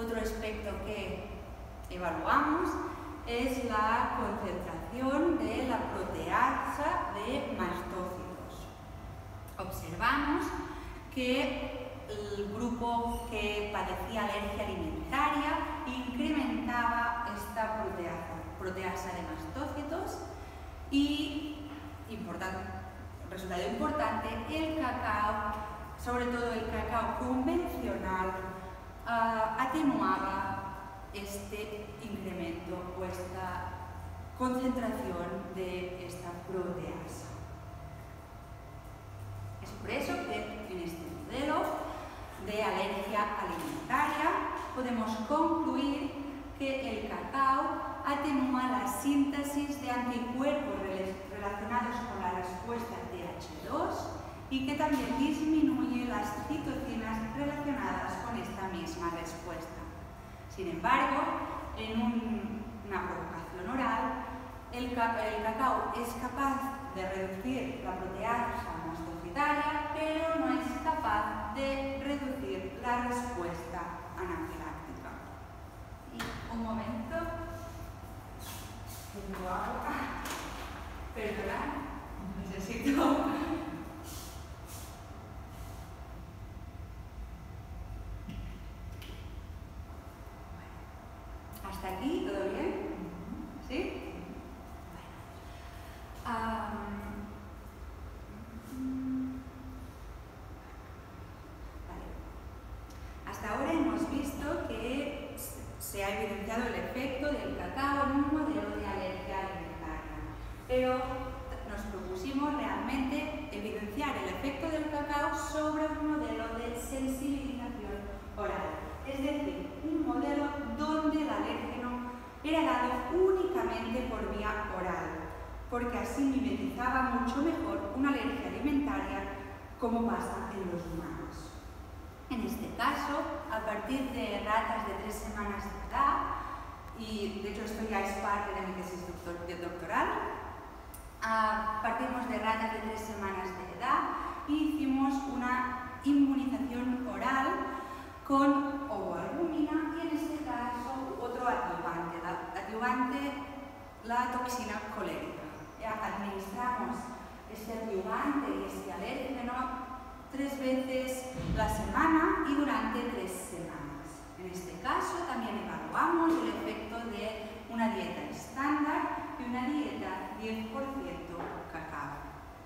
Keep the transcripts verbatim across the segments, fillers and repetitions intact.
Otro aspecto que evaluamos es la concentración de la proteasa de mastócitos. Observamos que el grupo que padecía alergia alimentaria incrementaba esta proteasa, proteasa de mastócitos y, importante, resultado importante, el cacao, sobre todo el cacao convencional, uh, atenuaba este incremento o esta concentración de esta proteasa. Es por eso que en este modelo de alergia alimentaria podemos concluir que el cacao atenúa la síntesis de anticuerpos relacionados con la respuesta T H dos y que también disminuye las citocinas relacionadas con esta misma respuesta. Sin embargo, en un, una provocación oral, el, ca el cacao es capaz de reducir la proteasa mastocitaria, pero no es capaz de reducir la respuesta anafiláctica. Y un momento. Tengo agua. Perdón, necesito. ¿Hasta aquí todo bien? ¿Sí? Um, vale. Hasta ahora hemos visto que se ha evidenciado el efecto del cacao en un modelo de alergia alimentaria, pero nos propusimos realmente evidenciar el efecto del cacao sobre un modelo de sensibilización oral, es decir, un modelo donde el alérgeno era dado únicamente por vía oral, porque así mimetizaba mucho mejor una alergia alimentaria como pasa en los humanos. En este caso, a partir de ratas de tres semanas de edad, y de hecho esto ya es parte de mi tesis doctoral, uh, partimos de ratas de tres semanas de edad y hicimos una inmunización oral con ovoalbúmina y en este caso otro adyuvante, la, adyuvante, la toxina colérica. Ya administramos este adyuvante y este alérgeno tres veces la semana y durante tres semanas. En este caso también evaluamos el efecto de una dieta estándar y una dieta diez por ciento cacao.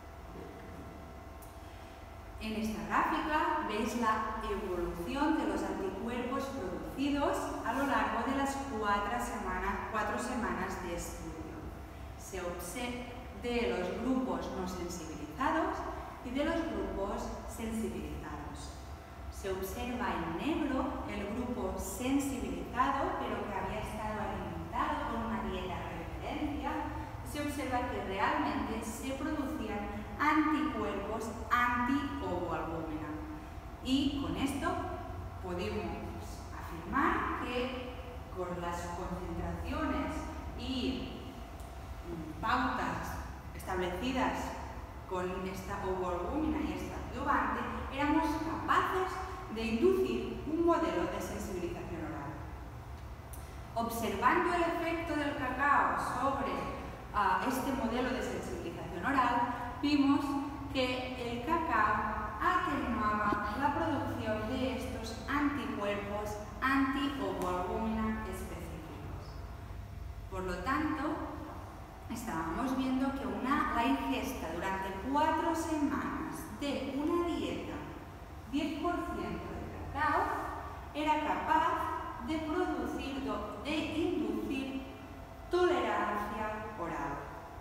En esta gráfica veis la evolución de los anticuerpos producidos a lo largo de las cuatro semanas, cuatro semanas de estudio. Se observa de los grupos no sensibilizados y de los grupos sensibilizados. Se observa en negro el grupo sensibilizado, pero que había estado alimentado con una dieta referencia. Se observa que realmente se producían anticuerpos anti-ovoalbúmina. Y con esto podemos afirmar que con las concentraciones y pautas establecidas con esta ovoalbúmina y esta adyuvante, éramos capaces de inducir un modelo de sensibilización oral. Observando el efecto del cacao sobre uh, este modelo de sensibilización oral, vimos que el cacao atenuaba la producción de estos anticuerpos anti-ovoalbúmina específicos. Por lo tanto, estábamos viendo que una, la ingesta durante cuatro semanas de una dieta diez por ciento de cacao era capaz de producir, de inducir tolerancia oral.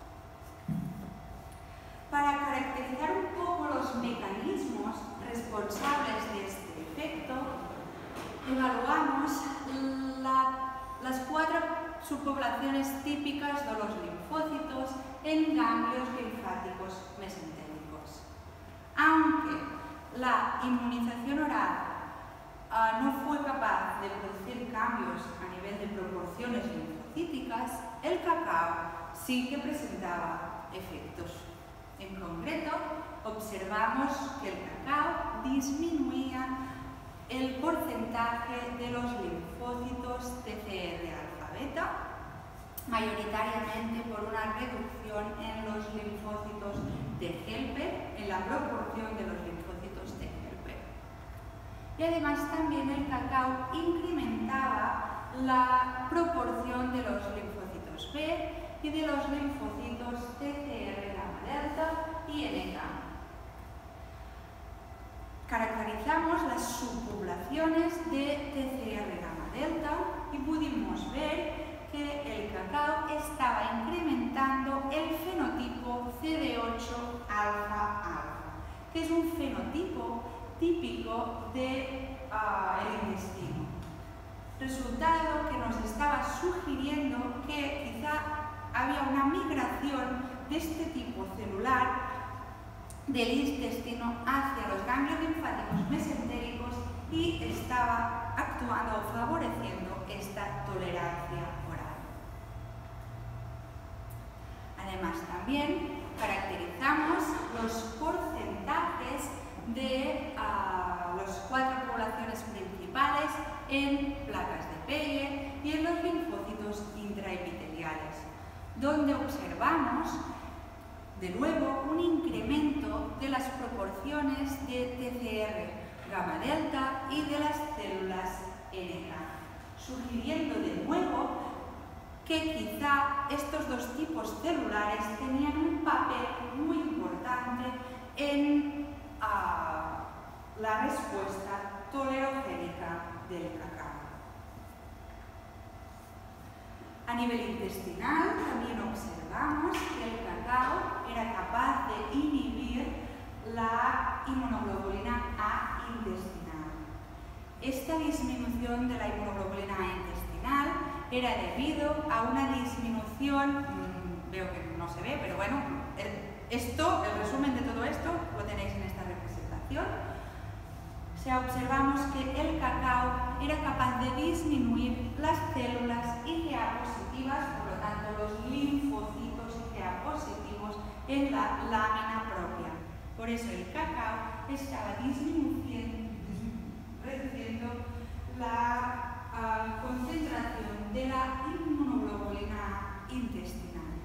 Para caracterizar un poco los mecanismos responsables de este efecto, evaluamos la, las cuatro subpoblaciones típicas de los linfócitos en ganglios linfáticos mesentéricos. Aunque la inmunización oral uh, no fue capaz de producir cambios a nivel de proporciones linfocíticas, el cacao sí que presentaba efectos. En concreto, observamos que el cacao disminuía el porcentaje de los linfócitos mayoritariamente por una reducción en los linfocitos de Helper, en la proporción de los linfocitos de Helper. Y además también el cacao incrementaba la proporción de los linfocitos B y de los linfocitos T C R gamma delta y N K. Caracterizamos las subpoblaciones de T C R gamma delta y pudimos ver que el cacao estaba incrementando el fenotipo C D ocho alfa alfa, que es un fenotipo típico del uh, intestino. Resultado que nos estaba sugiriendo que quizá había una migración de este tipo celular del intestino hacia los ganglios linfáticos mesentéricos y estaba actuando o favoreciendo esta tolerancia oral. Además, también caracterizamos los porcentajes de uh, las cuatro poblaciones principales en placas de Peyer y en los linfocitos intraepiteliales, donde observamos de nuevo un incremento de las proporciones de T C R gamma delta y de las células N K, sugiriendo de nuevo que quizá estos dos tipos celulares tenían un papel muy importante en uh, la respuesta tolerogénica del cacao. A nivel intestinal también observamos que el cacao era capaz de inhibir la inmunoglobulina A intestinal. Esta disminución de la inmunoglobulina A intestinal era debido a una disminución, mmm, veo que no se ve, pero bueno, el, esto, el resumen de todo esto lo tenéis en esta representación. O sea, observamos que el cacao era capaz de disminuir las células I G A positivas, por lo tanto los linfocitos I G A positivos en la lámina propia. Por eso el cacao estaba disminuyendo, reduciendo la uh, concentración de la inmunoglobulina intestinal.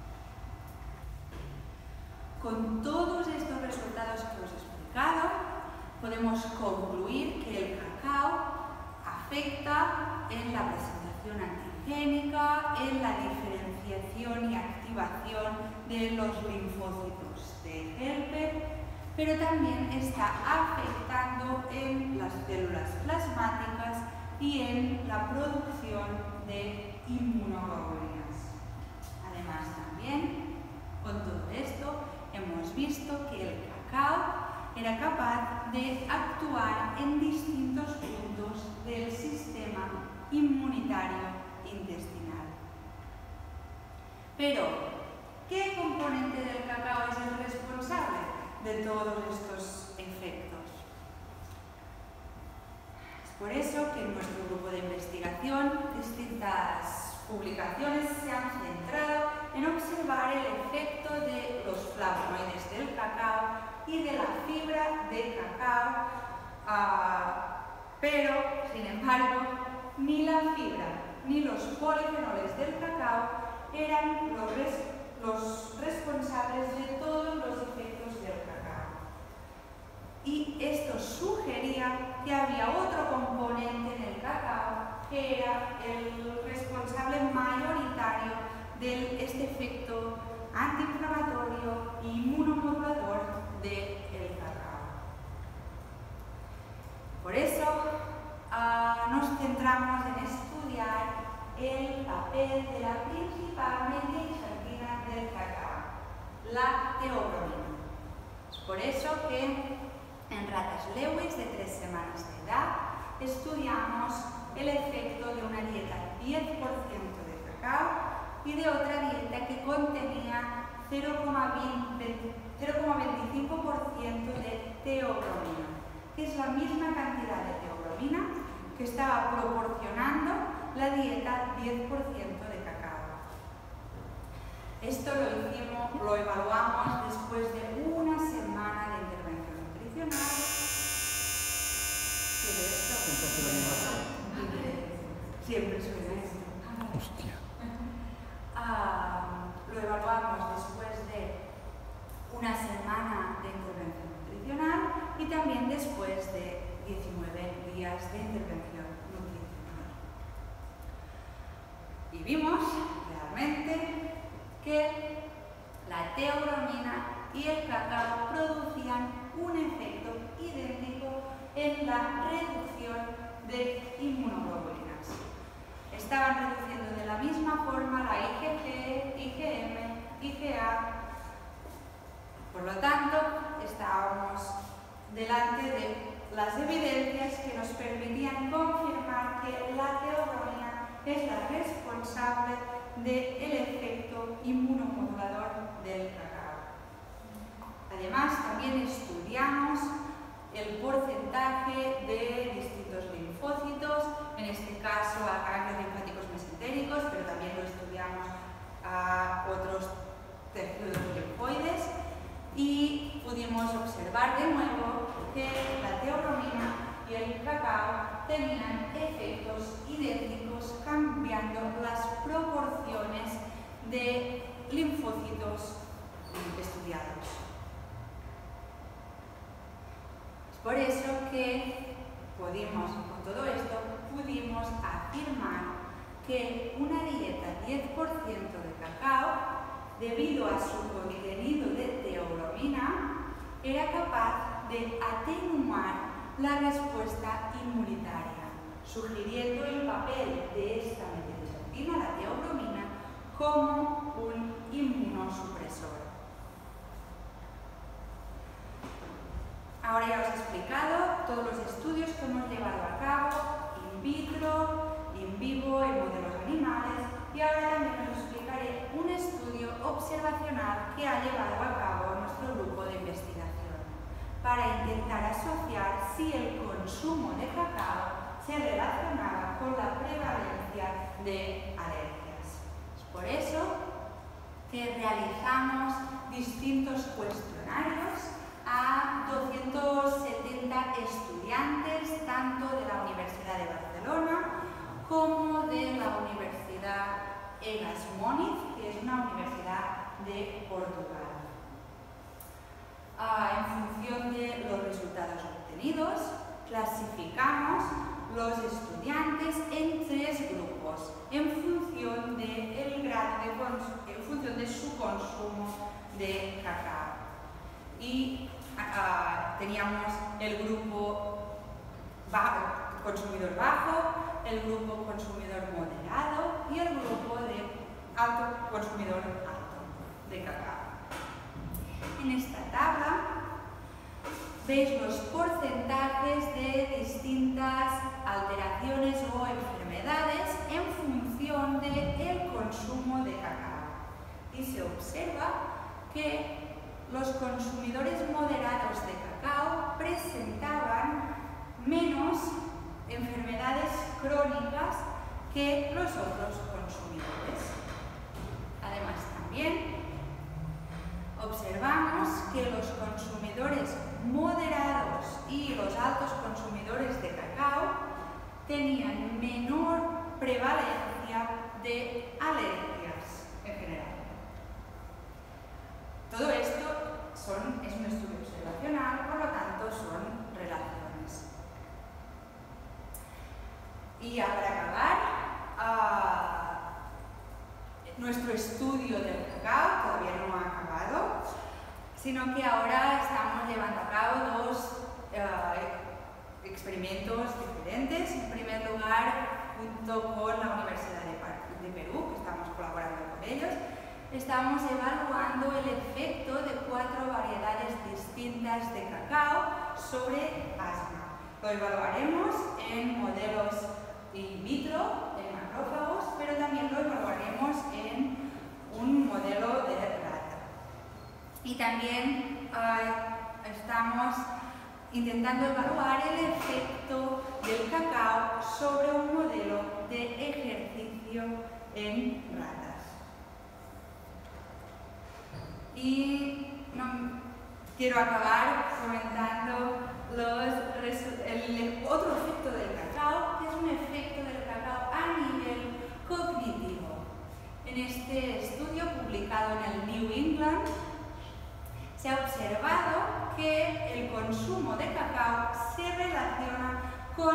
Con todos estos resultados que os he explicado, podemos concluir que el cacao afecta en la presentación antigénica, en la diferenciación y activación de los linfocitos de Helper, pero también está afectando en las células plasmáticas y en la producción de inmunoglobulinas. Además, también, con todo esto, hemos visto que el cacao era capaz de actuar en distintos puntos del sistema inmunitario intestinal. Pero, ¿qué componente del cacao es el responsable de todos estos efectos? Es por eso que en nuestro grupo de investigación distintas publicaciones se han centrado en observar el efecto de los flavonoides del cacao y de la fibra de cacao, uh, pero, sin embargo, ni la fibra ni los polifenoles del cacao eran los, res los responsables de todos los efectos del cacao. Y esto sugería que había otro componente en el cacao que era el responsable mayoritario de este efecto antiinflamatorio e inmunomodulador del cacao. Por eso uh, nos centramos en estudiar el papel de la principal mediatina del cacao, la teobromina. Es por eso que en ratas Lewis de tres semanas de edad estudiamos el efecto de una dieta diez por ciento de cacao y de otra dieta que contenía cero coma veinticinco por ciento de teobromina, que es la misma cantidad de teobromina que estaba proporcionando la dieta diez por ciento de cacao. Esto lo hicimos, lo evaluamos después de una semana de intervención nutricional. ¿Qué es esto? Siempre suena esto. Hostia. uh, lo evaluamos después de una semana de intervención nutricional y también después de diecinueve días de intervención nutricional. Y vimos realmente que la teobromina y el cacao producían un efecto idéntico en la reducción de inmunoglobulinas. Estaban reduciendo de la misma forma la I G G, I G M, I G A. Por lo tanto, estábamos delante de las evidencias que nos permitían confirmar que la teobromina es la responsable del efecto inmunomodulador del cacao. Además, también estudiamos el porcentaje de distintos linfocitos, en este caso a ganglios linfáticos mesentéricos, pero también lo estudiamos a otros tejidos linfoides y pudimos observar de nuevo que la teobromina y el cacao tenían efectos idénticos, cambiando las proporciones de linfocitos estudiados. Es por eso que pudimos, con todo esto, pudimos afirmar que una dieta diez por ciento de cacao, debido a su contenido de teobromina, era capaz de atenuar la respuesta inmunitaria, sugiriendo el papel de esta metilxantina, la teobromina, como un inmunosupresor. Ahora ya os he explicado todos los estudios que hemos llevado a cabo, in vitro, in vivo, en modelos animales, y ahora también os explicaré un estudio observacional que ha llevado a cabo nuestro grupo de investigación para intentar asociar si el consumo de cacao se relacionaba con la prevalencia de alergias. Es por eso que realizamos distintos cuestionarios a doscientos setenta estudiantes, tanto de la Universidad de Barcelona como de la Universidad Egas Moniz, que es una universidad de Portugal. Ah, en función de los resultados obtenidos, clasificamos los estudiantes en tres grupos, en función de, el grado de, en función de su consumo de cacao. Y uh, teníamos el grupo bajo, consumidor bajo, el grupo consumidor moderado y el grupo de alto consumidor alto de cacao. En esta tabla veis los porcentajes de distintas alteraciones o enfermedades en función del consumo de cacao. Y se observa que los consumidores moderados de cacao presentaban menos enfermedades crónicas que los otros consumidores. Además, también observamos que los consumidores moderados y los altos consumidores de cacao tenían menor prevalencia de alergias en general. Todo esto son, es un estudio observacional, por lo tanto son relaciones. Y ya para acabar, uh, nuestro estudio del cacao todavía no ha acabado, sino que ahora estamos llevando a cabo dos uh, experimentos diferentes. En primer lugar, junto con la Universidad de, de Perú, que estamos colaborando con ellos, estamos evaluando el efecto de cuatro variedades distintas de cacao sobre asma. Lo evaluaremos en modelos in vitro, en macrófagos, pero también lo evaluaremos en un modelo de rata. Y también uh, estamos intentando evaluar el efecto del cacao sobre un modelo de ejercicio en ratas. Y no, quiero acabar comentando los, el otro efecto del cacao, que es un efecto del cacao a nivel cognitivo. En este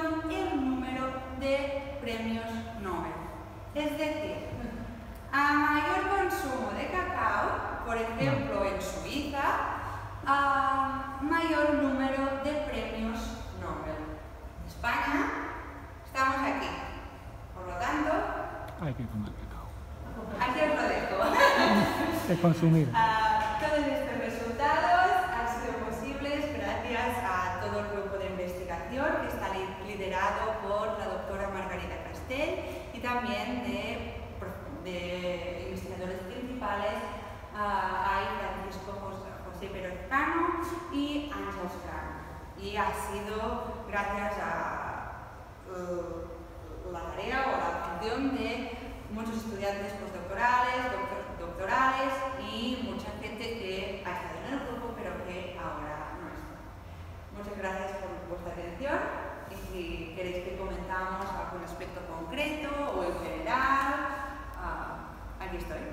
con el número de premios Nobel. Es decir, a mayor consumo de cacao, por ejemplo en Suiza, a mayor número de premios Nobel. En España estamos aquí. Por lo tanto, hay que comer cacao. Aquí os lo dejo. De consumir. Uh, todos estos resultados han sido posibles gracias a todo el grupo de investigación que está liderado por la doctora Margarita Castell y también de, de investigadores principales. Uh, hay Francisco José Pérez Cano y Ángel Scran. Y ha sido gracias a uh, la tarea o la función de muchos estudiantes postdoctorales, doctor, doctorales y mucha gente que ha estado en el grupo pero que ahora no está. Muchas gracias por vuestra atención y si queréis que comentamos algún aspecto concreto o en general, uh, aquí estoy.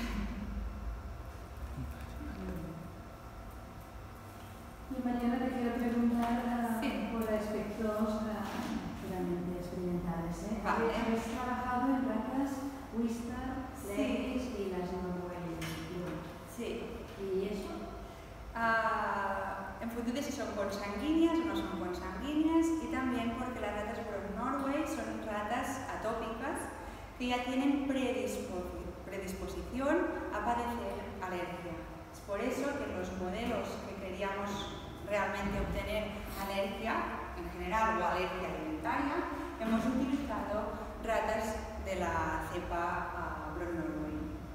Y Mariana, te quiero preguntar uh, sí. por aspectos uh, puramente experimentales. ¿eh? Vale. Habéis trabajado en ratas Wistar, Sí. Lewis y las Norway. Sí. ¿Y eso? Uh, en función de si son consanguíneas o no son consanguíneas y también porque las ratas Brown Norway son ratas atópicas que ya tienen predispo predisposición a padecer alergia. Es por eso que los modelos que queríamos realmente obtener alergia en general o alergia alimentaria, hemos utilizado ratas de la cepa uh, Brown Norway.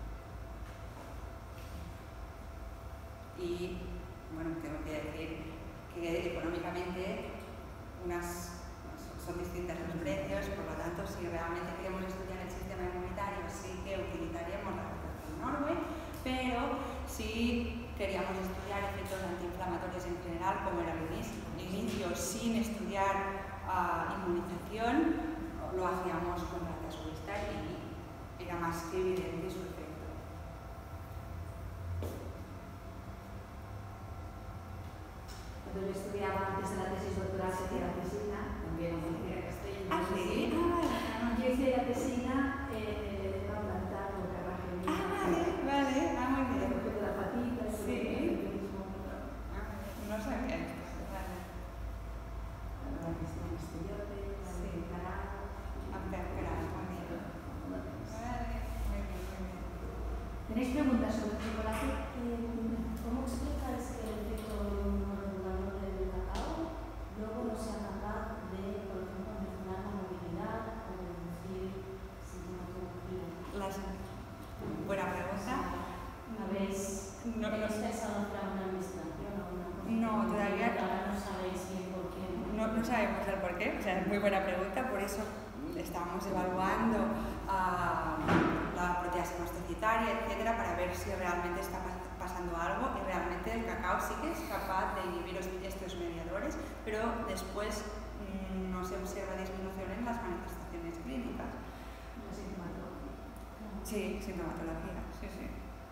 Y bueno, tengo que decir que económicamente unas son distintas los precios, por lo tanto, si realmente queremos estudiar el sistema inmunitario, sí que utilizaríamos la ratas Brown Norway, pero si queríamos estudiar efectos antiinflamatorios en general, como era el inicio, inicio sin estudiar uh, inmunización, lo hacíamos con ratas Wistar y era más que evidente su efecto. Cuando yo estudiaba antes de la tesis doctoral, se hacía la tesina, también en la Castellana. ¿Ah, sí? Ah, yo hice la tesina en el plantar o carraje. Ah, vale, vale, ah, muy bien. De la patita, sí. Ah, no sabía esto, vale. La cuestión exterior, Sí. el carajo. Ah, pero, muy bien. Vale, muy bien, muy bien. ¿Tenéis preguntas sobre el chocolate? ¿Cómo explicas el efecto regulador del cacao? Luego no sea capaz de, por ejemplo, mejorar la movilidad o reducir sintomatología. Las... Buena pregunta. ¿Habéis No, no, pensado hacer una investigación o una cosa? No, todavía Ahora no sabéis bien por qué. no, no sabemos el por qué, o sea, es muy buena pregunta, por eso estamos evaluando uh, la proteasa mastocitaria, etcétera, para ver si realmente está pasando algo y realmente el cacao sí que es capaz de inhibir estos mediadores, pero después mmm, no se observa disminución en las manifestaciones clínicas. La sintomatología. Sí, sintomatología, sí, sí.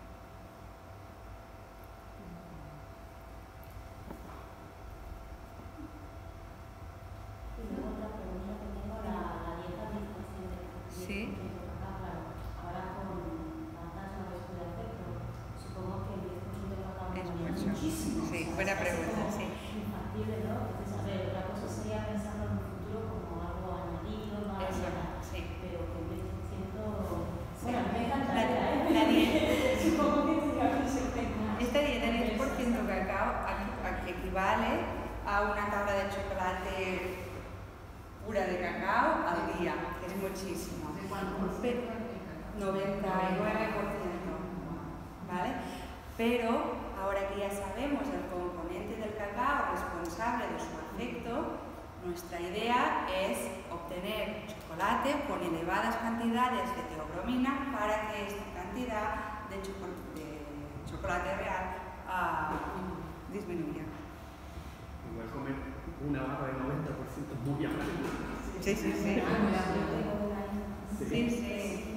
Y luego otra pregunta que tengo, la, la dieta diez por ciento de Sí. cacao, claro, ahora con tantas no lo puede hacer, pero supongo que el diez por ciento de cacao Es es mucho. muchísimo. Sí, O sea, buena es casi pregunta, como sí. infactible, ¿no? Entonces, a ver, otra cosa sería pensarlo en un futuro como algo añadido, no Eso, añadido, sí. pero que el diez por ciento... Sí. Bueno, me encanta La- ¿eh? la dieta. Supongo que tendría que ser más. Esta dieta diez por ciento cacao equivale a una tabla de chocolate pura de cacao al día, que es muchísimo. noventa y nueve por ciento, ¿vale? Pero ahora que ya sabemos el componente del cacao responsable de su efecto, nuestra idea es obtener chocolate con elevadas cantidades de teobromina para que esta cantidad de, choco de chocolate real uh, disminuya. Igual comer una barra de noventa por ciento es muy amargo. Sí, sí, sí. Sí, sí.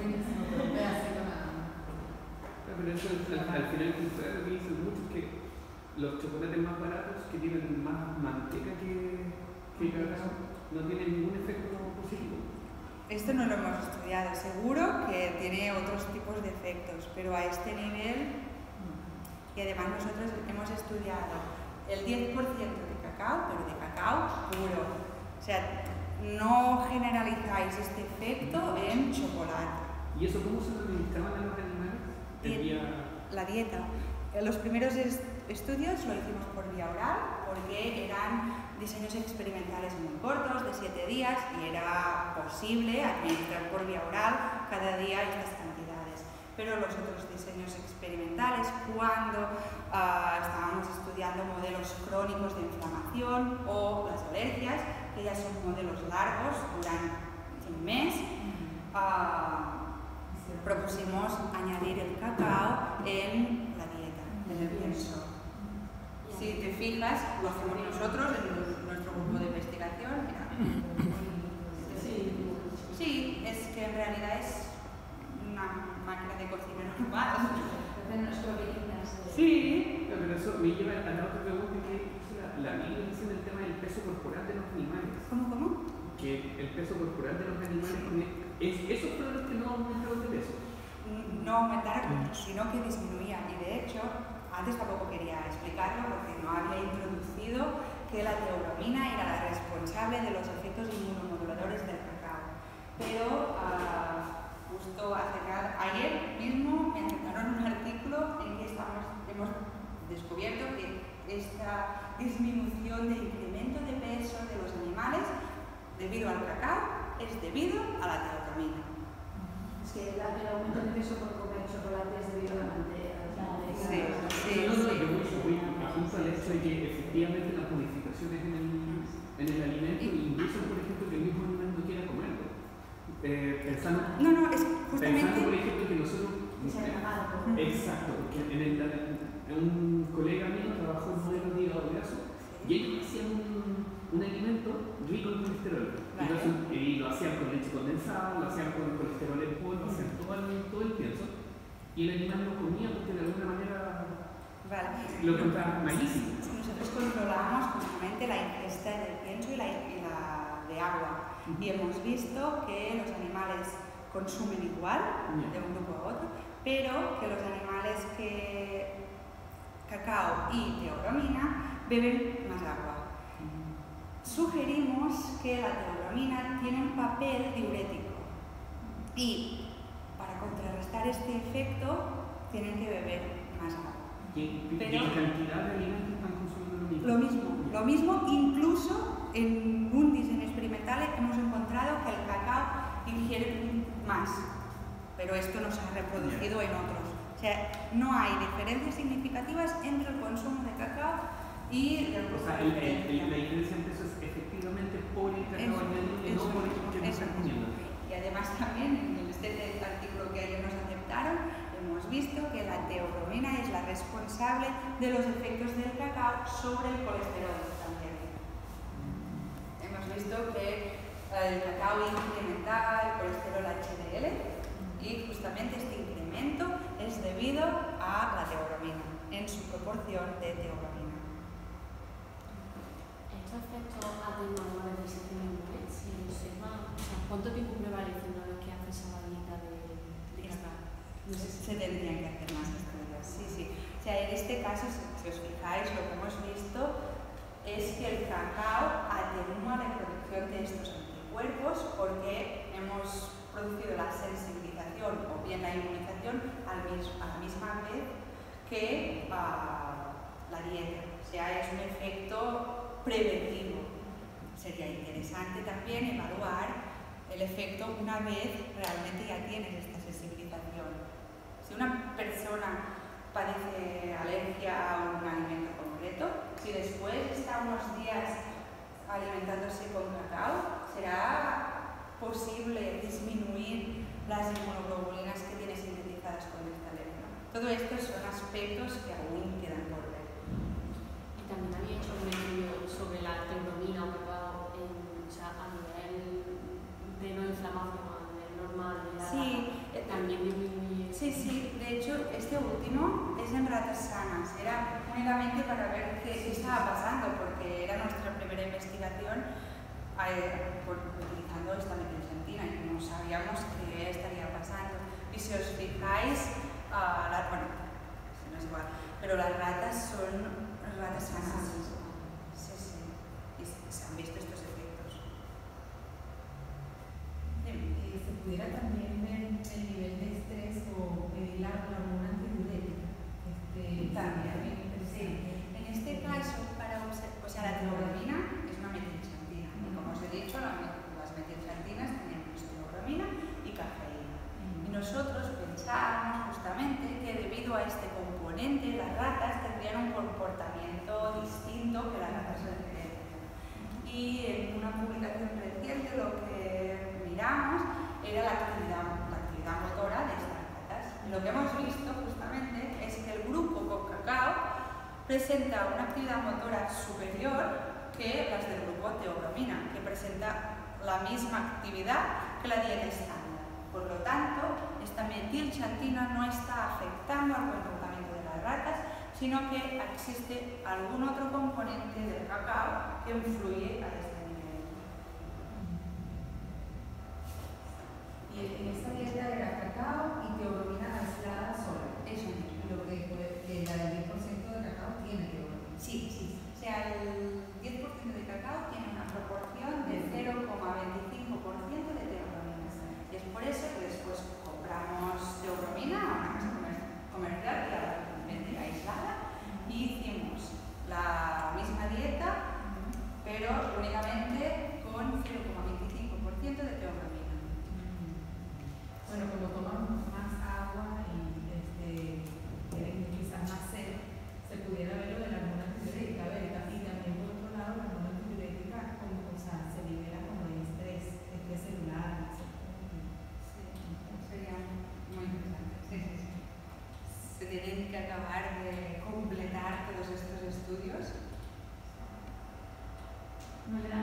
Pero eso, al, al final, ustedes lo que dicen mucho es que los chocolates más baratos, que tienen más manteca que, que cacao, no tiene ningún efecto positivo. Esto no lo hemos estudiado, seguro que tiene otros tipos de efectos, pero a este nivel, y además nosotros hemos estudiado el diez por ciento de cacao, pero de cacao puro. O sea, no generalizáis este efecto en chocolate. ¿Y eso cómo se lo administraban a los animales? El día... La dieta. Los primeros est estudios lo hicimos por vía oral porque eran diseños experimentales muy cortos, de siete días, y era posible administrar por vía oral cada día estas cantidades. Pero los otros diseños experimentales, cuando uh, estábamos estudiando modelos crónicos de inflamación o las alergias, que ya son modelos largos, duran un mes, uh, propusimos añadir el cacao en la dieta, en el pienso. Si te fijas, lo hacemos nosotros en nuestro grupo de investigación. Mira. Sí, es que en realidad es una máquina de cocina normal. Sí. No, pero eso me lleva a la otra pregunta que la, la Biblia dice en el tema del peso corporal de los animales. ¿Cómo, cómo? Que el peso corporal de los animales, es, esos fueron los que no aumentaron de peso. No aumentaron, sino que disminuían. Y de hecho, antes tampoco quería explicarlo porque no había introducido que la teobromina era la responsable de los efectos inmunomoduladores del cacao. Pero uh, justo hace nada, ayer mismo me aceptaron un artículo en que estamos, hemos descubierto que esta disminución de incremento de peso de los animales debido al cacao es debido a la teobromina. Es que la, el aumento de peso por comer chocolate es debido a la manteca. Sí, sí, no, no, sí. yo voy junto al hecho de que efectivamente las modificaciones en el, en el alimento inducen, por ejemplo, que el mismo animal no quiera comerlo. Eh, pensando, no, no, es justamente... Pensando, por ejemplo, que nosotros... Eh, exacto, porque en el, en un colega mío trabajó en modelos de hígado graso y ellos hacían un, un alimento rico en colesterol. Vale. Entonces, y lo hacían con leche condensada, lo hacían con colesterol en polvo, lo hacían todo el, todo el pienso. Y el animal no comía porque de alguna manera vale. lo encontraba malísimo. Nosotros controlamos justamente la ingesta del pienso y la, y la de agua. Uh-huh. Y hemos visto que los animales consumen igual, yeah. de un grupo a otro, pero que los animales que cacao y teobromina beben más agua. Uh-huh. Sugerimos que la teobromina tiene un papel diurético y para contrarrestar este efecto tienen que beber más agua. ¿Y qué cantidad de alimentos están consumiendo lo mismo? Lo mismo, lo mismo, incluso en un diseño experimental hemos encontrado que el cacao ingiere más, pero esto no se ha reproducido en otros. O sea, no hay diferencias significativas entre el consumo de cacao y el consumo de cacao. La diferencia entre eso es efectivamente por el cacao y no por el que están comiendo. Y además también en este artículo que ayer nos aceptaron, hemos visto que la teobromina es la responsable de los efectos del cacao sobre el colesterol también. Hemos visto que el cacao incrementaba el colesterol H D L y justamente este incremento es debido a la teobromina, en su proporción de teobromina. ¿Estos efectos atenuan la disección inmune? Si observa, o sea, ¿cuánto tiempo prevalece una vez que haces esa dieta de, de cacao? No sé, se tendrían que hacer más estudios, sí, sí. O sea, en este caso, si, si os fijáis, lo que hemos visto es que el cacao atenúa la producción de estos anticuerpos porque hemos producido la sensibilización o bien la inmunización al mismo, a la misma vez que uh, la dieta. O sea, es un efecto preventivo. Sería interesante también evaluar el efecto una vez realmente ya tienes esta sensibilización. Si una persona padece alergia a un alimento concreto, si después está unos días alimentándose con cacao, será posible disminuir las inmunoglobulinas que tiene sintetizadas con esta alergia. Todo esto son aspectos que aún quedan por ver. Y también había hecho un estudio sobre la teobromina o cacao en, o sea, a nivel de no inflamación, a nivel normal. De la sí, rata, también disminuye. Sí, sí, de hecho este último es en ratas sanas, era únicamente para ver qué, qué estaba pasando, porque era nuestra primera investigación eh, por, utilizando esta metilxantina y no sabíamos qué estaría pasando. Y si os fijáis, uh, la, bueno, no es igual, pero las ratas son ratas sanas. Sí, sí, y se han visto estos efectos. Eh, ¿Se pudiera también ver el nivel de estrés o medir la hormona antidiurética? Este, También, sí. En este caso, para observar, o sea, la teobromina es una metilxantina. Y como os he dicho, la, las metilxantinas tenemos teobromina y cafeína. Y nosotros pensábamos justamente que debido a este componente, las ratas tendrían un comportamiento distinto que las ratas del cerebro. Y en una publicación reciente lo que miramos era la actividad, la actividad motora de estas ratas. Y lo que hemos visto justamente es que el grupo con cacao presenta una actividad motora superior que las del grupo teobromina, que presenta la misma actividad que la dieta estándar. Por lo tanto, esta metilxantina no está afectando al comportamiento de las ratas, sino que existe algún otro componente del cacao que influye a este nivel. Y en esta dieta era cacao y teobromina aislada sola. Eso mismo. Lo que, que la del diez por ciento de cacao tiene teobromina. Sí, sí. O sea, el diez por ciento de cacao tiene una proporción de cero coma veinticinco por ciento de teobromina. Y es por eso que después compramos teobromina a una casa comercial que la vende aislada y hicimos la misma dieta, pero únicamente con cero coma veinticinco por ciento de teobromina. Bueno, como toman más agua y este, tienen quizás más sed, se pudiera ver lo de la hormona antidiurética. Y también, por otro lado, la hormona antidiurética como, o sea, se libera como de estrés, estrés celular, etcétera. Sí, sería muy interesante. Sí, sí, sí. Se tienen que acabar de completar todos estos estudios. No era